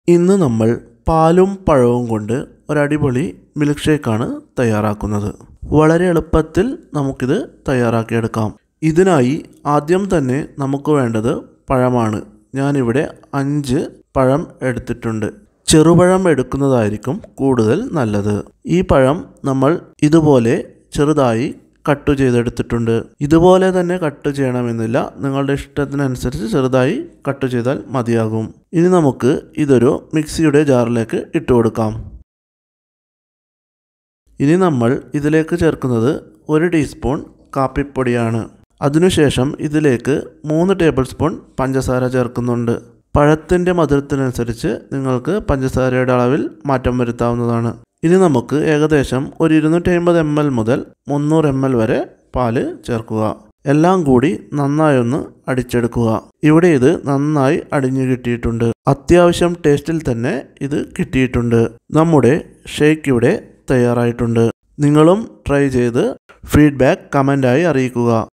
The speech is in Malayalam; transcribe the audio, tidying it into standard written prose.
ഇന്ന് നമ്മൾ പാലും പഴവും കൊണ്ട് ഒരടിപൊളി മിൽക്ക് ഷേക്കാണ് തയ്യാറാക്കുന്നത്. വളരെ എളുപ്പത്തിൽ നമുക്കിത് തയ്യാറാക്കിയെടുക്കാം. ഇതിനായി ആദ്യം തന്നെ നമുക്ക് വേണ്ടത് പഴമാണ്. ഞാനിവിടെ 5 പഴം എടുത്തിട്ടുണ്ട്. ചെറുപഴം എടുക്കുന്നതായിരിക്കും കൂടുതൽ നല്ലത്. ഈ പഴം നമ്മൾ ഇതുപോലെ ചെറുതായി കട്ട് ചെയ്തെടുത്തിട്ടുണ്ട്. ഇതുപോലെ തന്നെ കട്ട് ചെയ്യണമെന്നില്ല, നിങ്ങളുടെ ഇഷ്ടത്തിനനുസരിച്ച് ചെറുതായി കട്ട് ചെയ്താൽ മതിയാകും. ഇനി നമുക്ക് ഇതൊരു മിക്സിയുടെ ജാറിലേക്ക് ഇട്ട് കൊടുക്കാം. ഇനി നമ്മൾ ഇതിലേക്ക് ചേർക്കുന്നത് 1 ടീസ്പൂൺ കാപ്പിപ്പൊടിയാണ്. അതിനുശേഷം ഇതിലേക്ക് 3 ടേബിൾ സ്പൂൺ പഞ്ചസാര ചേർക്കുന്നുണ്ട്. പഴത്തിൻ്റെ മധുരത്തിനനുസരിച്ച് നിങ്ങൾക്ക് പഞ്ചസാരയുടെ അളവിൽ മാറ്റം വരുത്താവുന്നതാണ്. ഇനി നമുക്ക് ഏകദേശം ഒരു 250 ml മുതൽ 300 ml വരെ പാല് ചേർക്കുക. എല്ലാം കൂടി നന്നായി ഒന്ന് അടിച്ചെടുക്കുക. ഇവിടെ ഇത് നന്നായി അടിഞ്ഞു കിട്ടിയിട്ടുണ്ട്. അത്യാവശ്യം ടേസ്റ്റിൽ തന്നെ ഇത് കിട്ടിയിട്ടുണ്ട്. നമ്മുടെ ഷേക്ക് ഇവിടെ തയ്യാറായിട്ടുണ്ട്. നിങ്ങളും ട്രൈ ചെയ്ത് ഫീഡ്ബാക്ക് കമൻ്റായി അറിയിക്കുക.